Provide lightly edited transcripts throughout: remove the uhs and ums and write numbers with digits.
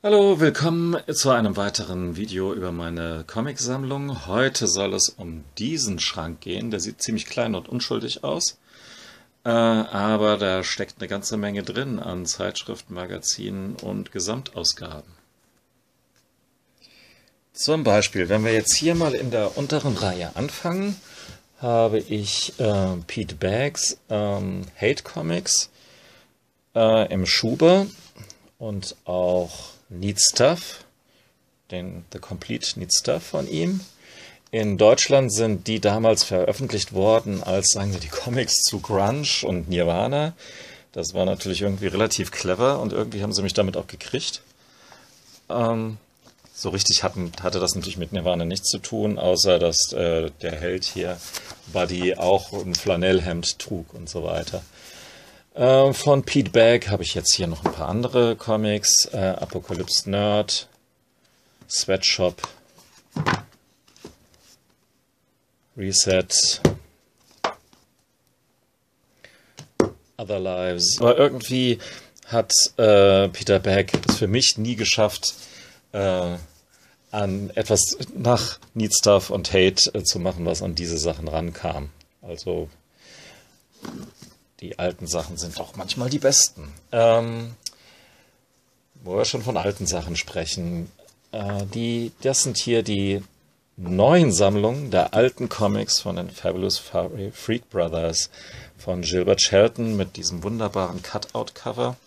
Hallo, willkommen zu einem weiteren Video über meine Comicsammlung. Heute soll es um diesen Schrank gehen. Der sieht ziemlich klein und unschuldig aus, aber da steckt eine ganze Menge drin an Zeitschriften, Magazinen und Gesamtausgaben. Zum Beispiel, wenn wir jetzt hier mal in der unteren Reihe anfangen, habe ich Pete Baggs Hate Comics im Schuber und auch Neat Stuff, den The Complete Neat Stuff von ihm. In Deutschland sind die damals veröffentlicht worden als, sagen wir, die Comics zu Grunge und Nirvana. Das war natürlich irgendwie relativ clever und irgendwie haben sie mich damit auch gekriegt. So richtig hatte das natürlich mit Nirvana nichts zu tun, außer dass der Held hier, Buddy, auch ein Flanellhemd trug und so weiter. Von Pete Bagg habe ich jetzt hier noch ein paar andere Comics. Apocalypse Nerd, Sweatshop, Reset, Other Lives. Aber irgendwie hat Peter Bagg es für mich nie geschafft, an etwas nach Neat Stuff und Hate zu machen, was an diese Sachen rankam. Also die alten Sachen sind auch manchmal die besten. Wo wir schon von alten Sachen sprechen, das sind hier die neuen Sammlungen der alten Comics von den Fabulous Freak Brothers von Gilbert Shelton mit diesem wunderbaren Cutout-Cover.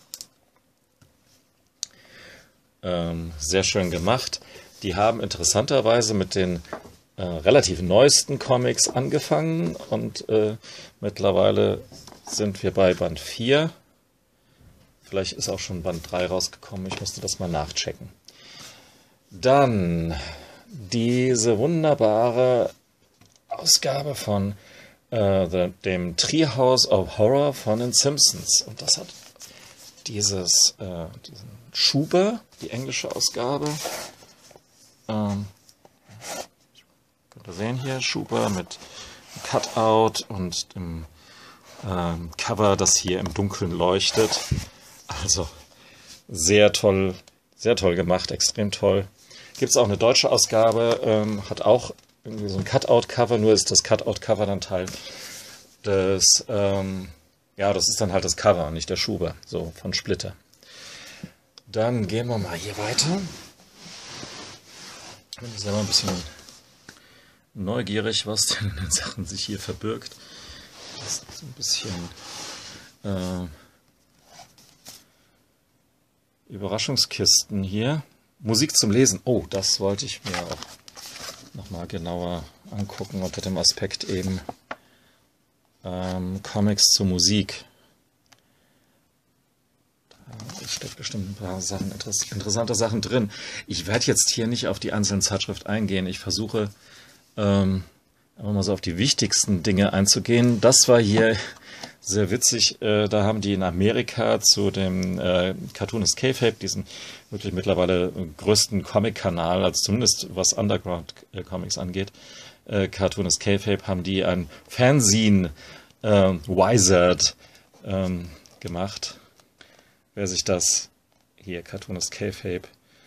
Sehr schön gemacht. Die haben interessanterweise mit den relativ neuesten Comics angefangen und mittlerweile sind wir bei Band 4. Vielleicht ist auch schon Band 3 rausgekommen. Ich musste das mal nachchecken. Dann diese wunderbare Ausgabe von dem Treehouse of Horror von den Simpsons. Und das hat diesen Schuber, die englische Ausgabe. Könnt ihr sehen hier, Schuber mit Cutout und dem Cover, das hier im Dunkeln leuchtet. Also sehr toll gemacht, extrem toll. Gibt es auch eine deutsche Ausgabe, hat auch irgendwie so ein Cutout-Cover, nur ist das Cutout-Cover dann Teil des, ja, das ist dann halt das Cover, nicht der Schuber, so von Splitter. Dann gehen wir mal hier weiter. Ich bin selber ein bisschen neugierig, was denn in den Sachen sich hier verbirgt. Das ist so ein bisschen Überraschungskisten hier. Musik zum Lesen. Oh, das wollte ich mir auch nochmal genauer angucken unter dem Aspekt eben Comics zur Musik. Da steckt bestimmt ein paar Sachen, interessante Sachen drin. Ich werde jetzt hier nicht auf die einzelnen Zeitschriften eingehen. Ich versuche einfach mal so auf die wichtigsten Dinge einzugehen. Das war hier sehr witzig. Da haben die in Amerika zu dem Cartoonist Kayfabe, diesen wirklich mittlerweile größten Comic-Kanal, also zumindest was Underground-Comics angeht, Cartoonist Kayfabe, haben die ein Fanzine Wizard gemacht. Wer sich das hier, Cartoonist Kayfabe,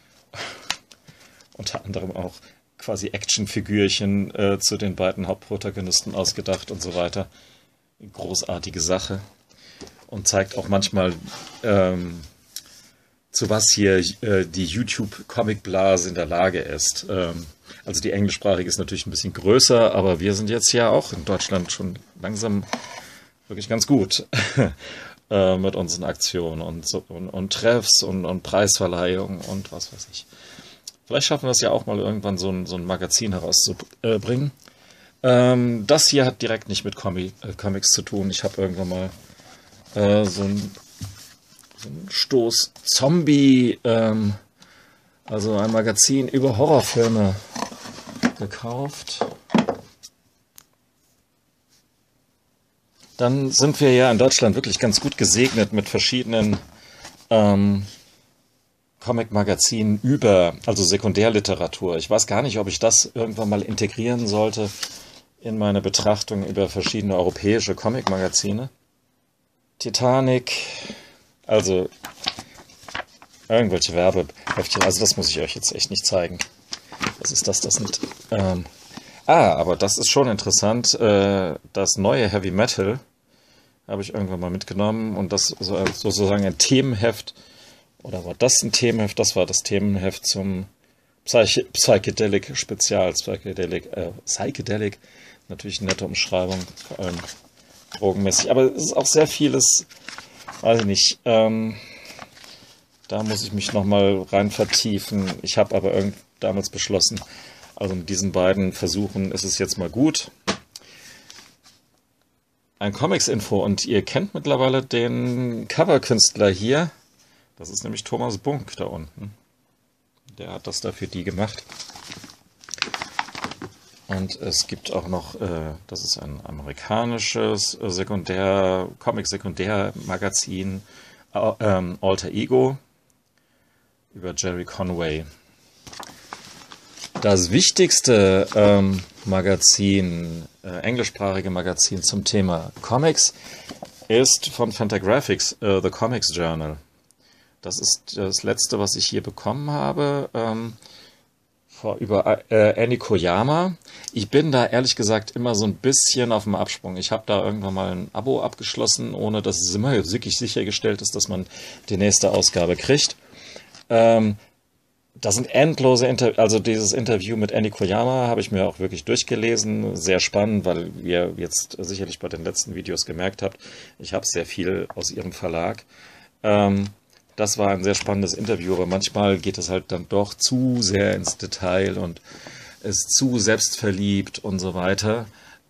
unter anderem auch quasi Actionfigürchen zu den beiden Hauptprotagonisten ausgedacht und so weiter. Großartige Sache. Und zeigt auch manchmal, zu was hier die YouTube-Comic-Blase in der Lage ist. Also die englischsprachige ist natürlich ein bisschen größer, aber wir sind jetzt ja auch in Deutschland schon langsam wirklich ganz gut mit unseren Aktionen und Treffs und Preisverleihungen und was weiß ich. Vielleicht schaffen wir es ja auch mal irgendwann so ein Magazin herauszubringen. Das hier hat direkt nicht mit Comics zu tun. Ich habe irgendwann mal so einen Stoß Zombie, also ein Magazin über Horrorfilme gekauft. Dann sind wir ja in Deutschland wirklich ganz gut gesegnet mit verschiedenen Comic-Magazinen also Sekundärliteratur. Ich weiß gar nicht, ob ich das irgendwann mal integrieren sollte in meine Betrachtung über verschiedene europäische Comic-Magazine. Titanic, also irgendwelche Werbeheftchen. Also das muss ich euch jetzt echt nicht zeigen. Was ist das? Das sind... aber das ist schon interessant. Das neue Heavy Metal habe ich irgendwann mal mitgenommen. Und das sozusagen ein Themenheft. Oder war das ein Themenheft? Das war das Themenheft zum Psychedelic Spezial. Psychedelic. Natürlich eine nette Umschreibung. Vor allem drogenmäßig. Aber es ist auch sehr vieles... Weiß ich nicht. Da muss ich mich nochmal rein vertiefen. Ich habe aber damals beschlossen, also mit diesen beiden Versuchen ist es jetzt mal gut. Ein Comics-Info und ihr kennt mittlerweile den Coverkünstler hier. Das ist nämlich Thomas Bunk da unten. Der hat das da für die gemacht. Und es gibt auch noch, das ist ein amerikanisches Comic-Sekundär-Magazin, Alter Ego, über Jerry Conway. Das wichtigste Magazin, englischsprachige Magazin zum Thema Comics ist von Fantagraphics, The Comics Journal. Das ist das letzte, was ich hier bekommen habe, über Annie Koyama. Ich bin da ehrlich gesagt immer so ein bisschen auf dem Absprung. Ich habe da irgendwann mal ein Abo abgeschlossen, ohne dass es immer wirklich sichergestellt ist, dass man die nächste Ausgabe kriegt. Das sind endlose also dieses Interview mit Annie Koyama habe ich mir auch wirklich durchgelesen. Sehr spannend, weil ihr jetzt sicherlich bei den letzten Videos gemerkt habt, ich habe sehr viel aus ihrem Verlag. Das war ein sehr spannendes Interview, aber manchmal geht es halt dann doch zu sehr ins Detail und ist zu selbstverliebt und so weiter.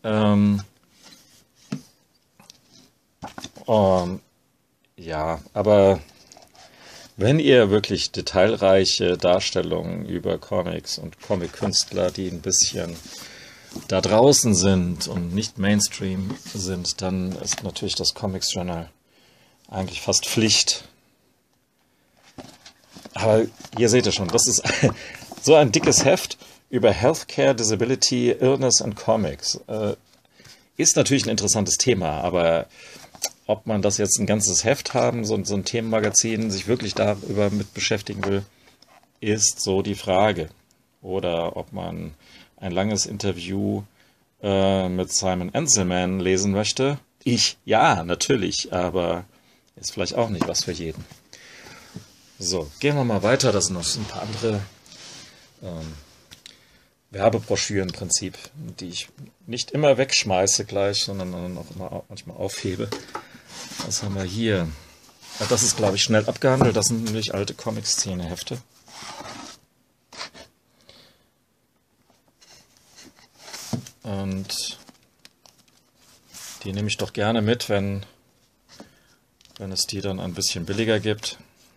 Ja, aber wenn ihr wirklich detailreiche Darstellungen über Comics und Comic-Künstler, die ein bisschen da draußen sind und nicht Mainstream sind, dann ist natürlich das Comics Journal eigentlich fast Pflicht. Aber ihr seht es schon, das ist so ein dickes Heft über Healthcare, Disability, Illness and Comics. Ist natürlich ein interessantes Thema, aber ob man das jetzt ein ganzes Heft haben, so ein Themenmagazin, sich wirklich darüber mit beschäftigen will, ist so die Frage. Oder ob man ein langes Interview mit Simon Anselman lesen möchte. Ja, natürlich, aber ist vielleicht auch nicht was für jeden. So, gehen wir mal weiter. Das sind noch ein paar andere Werbebroschüren im Prinzip, die ich nicht immer wegschmeiße gleich, sondern dann auch immer manchmal aufhebe. Was haben wir hier? Das ist, glaube ich, schnell abgehandelt. Das sind nämlich alte Comic-Szene-Hefte. Und die nehme ich doch gerne mit, wenn es die dann ein bisschen billiger gibt.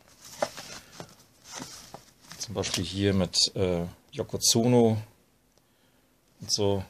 Zum Beispiel hier mit Yoko Tsuno und so.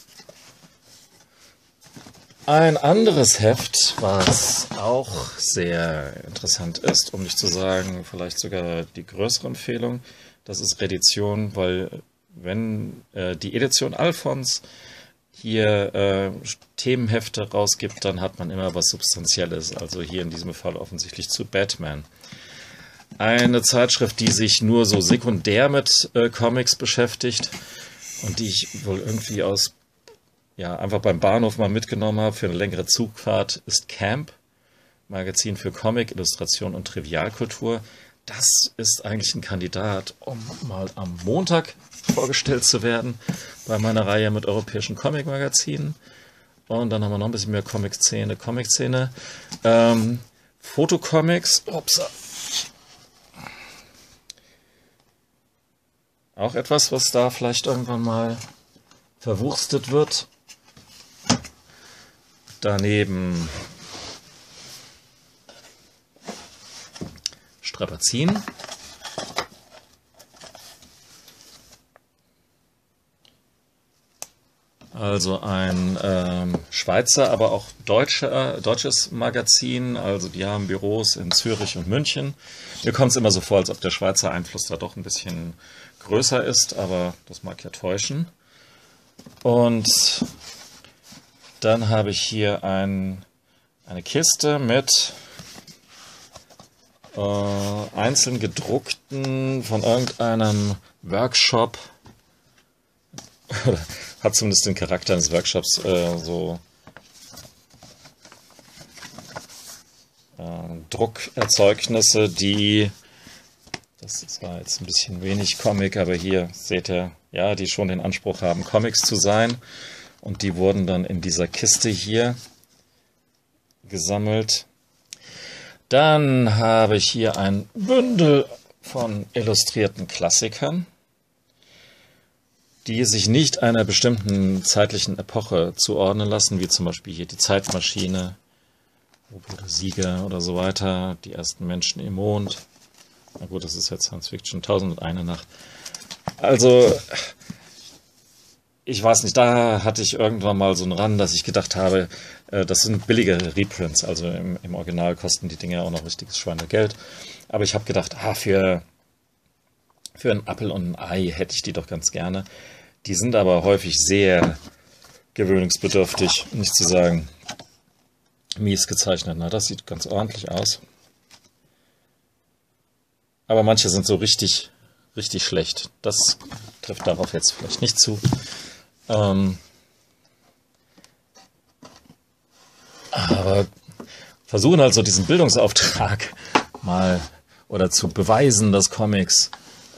Ein anderes Heft, was auch sehr interessant ist, um nicht zu sagen, vielleicht sogar die größere Empfehlung, das ist Redition, weil wenn die Edition Alphons hier Themenhefte rausgibt, dann hat man immer was Substanzielles, also hier in diesem Fall offensichtlich zu Batman. Eine Zeitschrift, die sich nur so sekundär mit Comics beschäftigt und die ich wohl irgendwie einfach beim Bahnhof mal mitgenommen habe für eine längere Zugfahrt, ist Camp, Magazin für Comic, Illustration und Trivialkultur. Das ist eigentlich ein Kandidat, um mal am Montag vorgestellt zu werden bei meiner Reihe mit europäischen Comic-Magazinen. Und dann haben wir noch ein bisschen mehr Comic-Szene. Fotocomics, auch etwas, was da vielleicht irgendwann mal verwurstet wird. Daneben Strapazin. Also ein Schweizer, aber auch deutsches Magazin. Also die haben Büros in Zürich und München. Mir kommt es immer so vor, als ob der Schweizer Einfluss da doch ein bisschen größer ist, aber das mag ja täuschen. Und dann habe ich hier eine Kiste mit einzeln gedruckten von irgendeinem Workshop. Hat zumindest den Charakter eines Workshops, so Druckerzeugnisse, das war jetzt ein bisschen wenig Comic, aber hier seht ihr, ja, die schon den Anspruch haben, Comics zu sein. Und die wurden dann in dieser Kiste hier gesammelt. Dann habe ich hier ein Bündel von illustrierten Klassikern, die sich nicht einer bestimmten zeitlichen Epoche zuordnen lassen, wie zum Beispiel hier die Zeitmaschine, Sieger oder so weiter, die ersten Menschen im Mond. Na gut, das ist jetzt Science Fiction, 1001 Nacht. Also, ich weiß nicht, da hatte ich irgendwann mal so einen Run, dass ich gedacht habe, das sind billige Reprints, also im Original kosten die Dinge auch noch richtiges Schweinegeld. Aber ich habe gedacht, für einen Apfel und ein Ei hätte ich die doch ganz gerne. Die sind aber häufig sehr gewöhnungsbedürftig, um nicht zu sagen mies gezeichnet. Na, das sieht ganz ordentlich aus. Aber manche sind so richtig schlecht. Das trifft darauf jetzt vielleicht nicht zu. Aber versuchen halt so diesen Bildungsauftrag mal oder zu beweisen, dass Comics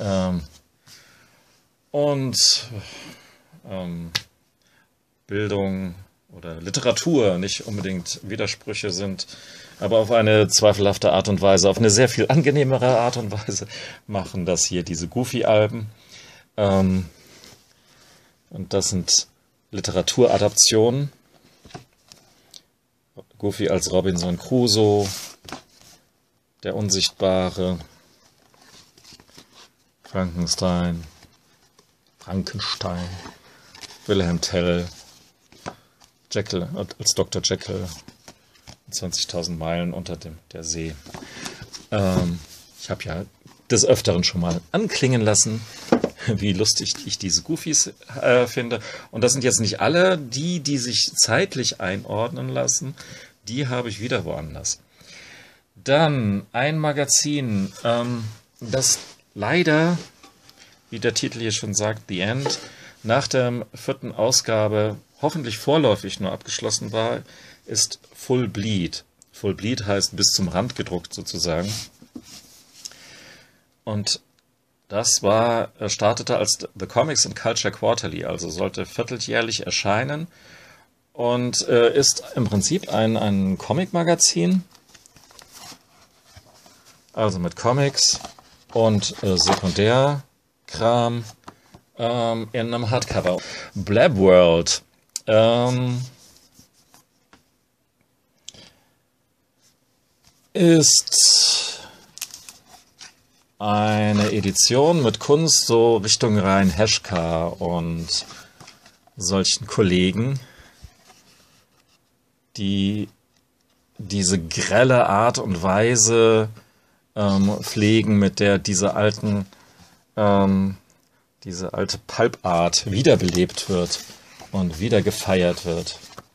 Bildung oder Literatur nicht unbedingt Widersprüche sind, aber auf eine zweifelhafte Art und Weise, auf eine sehr viel angenehmere Art und Weise machen das hier diese Goofy-Alben. Und das sind Literaturadaptionen. Goofy als Robinson Crusoe, der Unsichtbare, Frankenstein, Wilhelm Tell, Jekyll als Dr. Jekyll, 20.000 Meilen unter der See. Ich habe ja des Öfteren schon mal anklingen lassen, wie lustig ich diese Goofies finde. Und das sind jetzt nicht alle, die sich zeitlich einordnen lassen. Die habe ich wieder woanders. Dann ein Magazin, das leider, wie der Titel hier schon sagt, The End, nach der 4. Ausgabe hoffentlich vorläufig nur abgeschlossen war, ist Full Bleed. Full Bleed heißt bis zum Rand gedruckt sozusagen. Und das startete als The Comics and Culture Quarterly, also sollte vierteljährlich erscheinen und ist im Prinzip ein Comic-Magazin, also mit Comics und Sekundärkram in einem Hardcover. Blab World ist eine Edition mit Kunst, so Richtung Rhein Heschka und solchen Kollegen, die diese grelle Art und Weise pflegen, mit der diese alte Pulp-Art wiederbelebt wird und wieder gefeiert wird.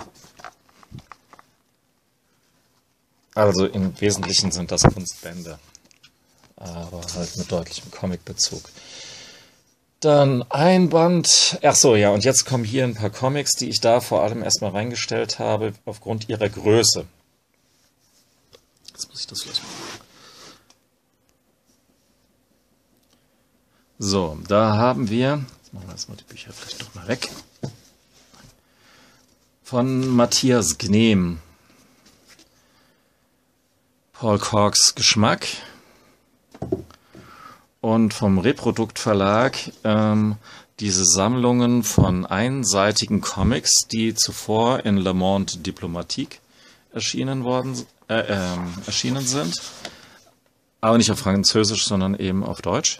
Also im Wesentlichen sind das Kunstbände, aber halt mit deutlichem Comic-Bezug. Dann ein Band, ach so, ja, und jetzt kommen hier ein paar Comics, die ich da vor allem erstmal reingestellt habe, aufgrund ihrer Größe. Jetzt muss ich das gleich machen. So, da haben wir, jetzt machen wir erstmal die Bücher vielleicht doch mal weg, von Matthias Gnehm, Paul Corks Geschmack und vom Reprodukt Verlag diese Sammlungen von einseitigen Comics, die zuvor in Le Monde Diplomatique erschienen sind, aber nicht auf Französisch, sondern eben auf Deutsch.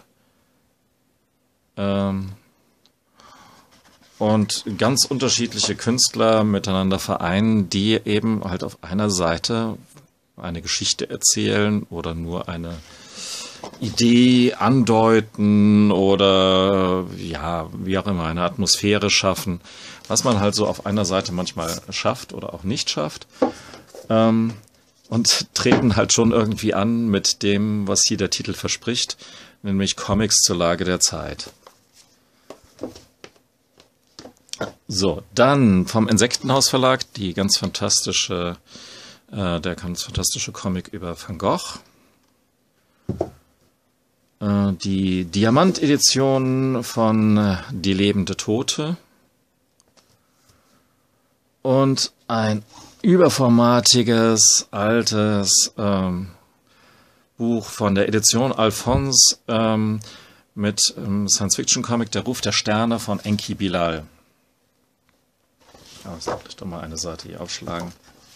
Und ganz unterschiedliche Künstler miteinander vereinen, die eben halt auf einer Seite eine Geschichte erzählen oder nur eine Idee andeuten oder ja, wie auch immer, eine Atmosphäre schaffen, was man halt so auf einer Seite manchmal schafft oder auch nicht schafft. und treten halt schon irgendwie an mit dem, was hier der Titel verspricht, nämlich Comics zur Lage der Zeit. So, dann vom Insektenhaus Verlag der ganz fantastische Comic über Van Gogh. Die Diamant-Edition von Die lebende Tote. Und ein überformatiges, altes Buch von der Edition Alphonse mit Science-Fiction-Comic Der Ruf der Sterne von Enki Bilal. Ja, soll ich doch mal eine Seite hier aufschlagen.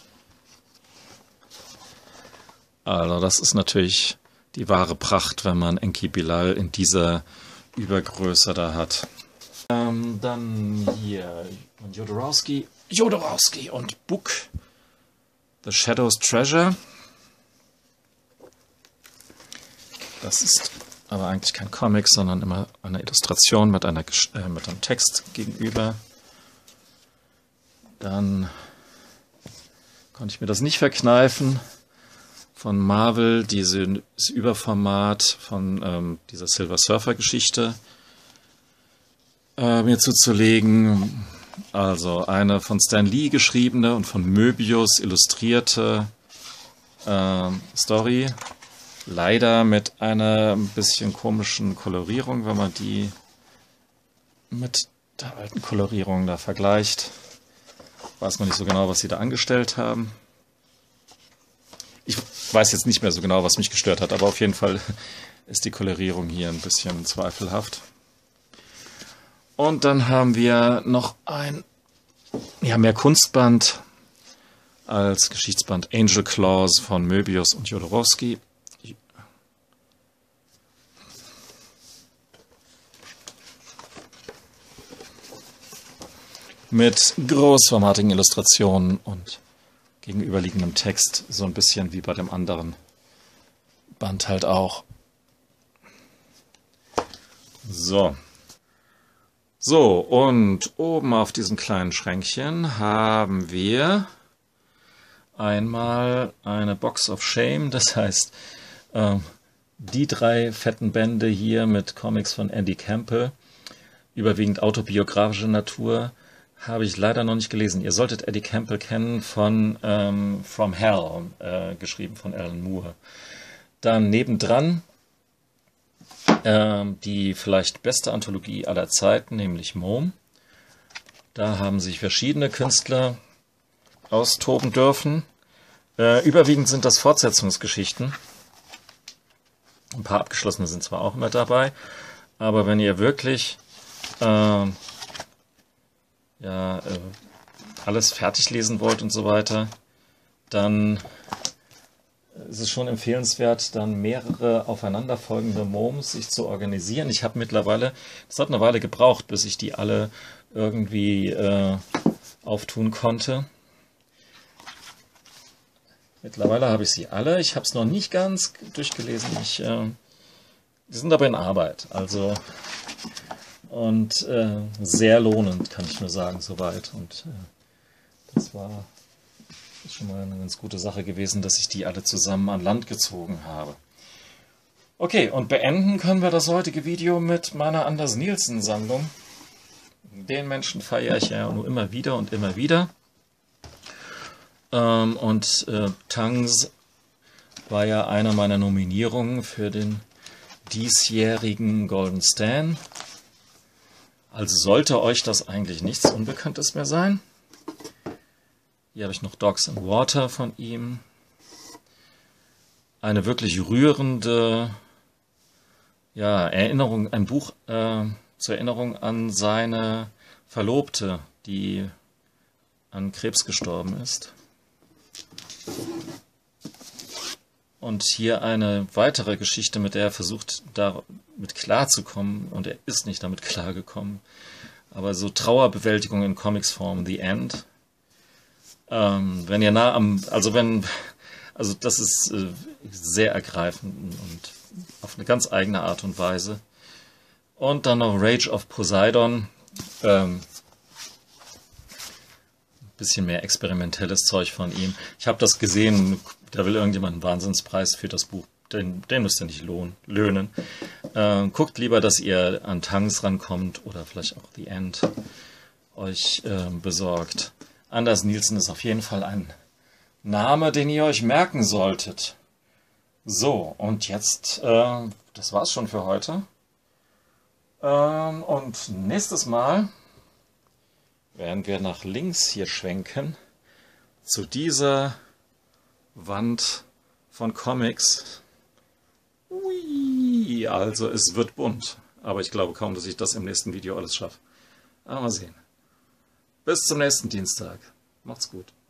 Also das ist natürlich die wahre Pracht, wenn man Enki Bilal in dieser Übergröße da hat. Dann hier Jodorowsky und Book, The Shadow's Treasure. Das ist aber eigentlich kein Comic, sondern immer eine Illustration mit einem Text gegenüber. Dann konnte ich mir das nicht verkneifen, von Marvel dieses Überformat von dieser Silver Surfer Geschichte mir zuzulegen. Also eine von Stan Lee geschriebene und von Möbius illustrierte Story. Leider mit einer ein bisschen komischen Kolorierung, wenn man die mit der alten Kolorierung da vergleicht. Weiß man nicht so genau, was sie da angestellt haben. Ich weiß jetzt nicht mehr so genau, was mich gestört hat, aber auf jeden Fall ist die Kolorierung hier ein bisschen zweifelhaft. Und dann haben wir noch ein, ja, mehr Kunstband als Geschichtsband Angel Claws von Möbius und Jodorowsky. Mit großformatigen Illustrationen und gegenüberliegendem Text, so ein bisschen wie bei dem anderen Band halt auch. So, und oben auf diesem kleinen Schränkchen haben wir einmal eine Box of Shame, das heißt die 3 fetten Bände hier mit Comics von Andy Campbell, überwiegend autobiografische Natur. Habe ich leider noch nicht gelesen. Ihr solltet Eddie Campbell kennen von From Hell, geschrieben von Alan Moore. Dann nebendran die vielleicht beste Anthologie aller Zeiten, nämlich Mom. Da haben sich verschiedene Künstler austoben dürfen. Überwiegend sind das Fortsetzungsgeschichten. Ein paar abgeschlossene sind zwar auch immer dabei, aber wenn ihr wirklich alles fertig lesen wollt und so weiter, dann ist es schon empfehlenswert, dann mehrere aufeinanderfolgende Moms sich zu organisieren. Ich habe mittlerweile, das hat eine Weile gebraucht, bis ich die alle irgendwie auftun konnte. Mittlerweile habe ich sie alle. Ich habe es noch nicht ganz durchgelesen. Die sind aber in Arbeit. Also und sehr lohnend, kann ich nur sagen, soweit. Und das ist schon mal eine ganz gute Sache gewesen, dass ich die alle zusammen an Land gezogen habe. Okay, und beenden können wir das heutige Video mit meiner Anders Nielsen-Sammlung. Den Menschen feiere ich ja nur immer wieder und immer wieder. Tangs war ja eine meiner Nominierungen für den diesjährigen Golden Stan. Also sollte euch das eigentlich nichts Unbekanntes mehr sein. Hier habe ich noch Dogs and Water von ihm. Eine wirklich rührende Erinnerung, ein Buch zur Erinnerung an seine Verlobte, die an Krebs gestorben ist. Und hier eine weitere Geschichte, mit der er versucht, damit klarzukommen, und er ist nicht damit klargekommen. Aber so Trauerbewältigung in Comicsform, The End. Wenn ihr das ist sehr ergreifend und auf eine ganz eigene Art und Weise. Und dann noch Rage of Poseidon. bisschen mehr experimentelles Zeug von ihm. Ich habe das gesehen, da will irgendjemand einen Wahnsinnspreis für das Buch. Den müsst ihr nicht löhnen. Guckt lieber, dass ihr an Tangs rankommt oder vielleicht auch The End euch besorgt. Anders Nielsen ist auf jeden Fall ein Name, den ihr euch merken solltet. So, und jetzt, das war's schon für heute. Und nächstes Mal werden wir nach links hier schwenken zu dieser Wand von Comics. Ui, also es wird bunt. Aber ich glaube kaum, dass ich das im nächsten Video alles schaffe. Aber mal sehen. Bis zum nächsten Dienstag. Macht's gut.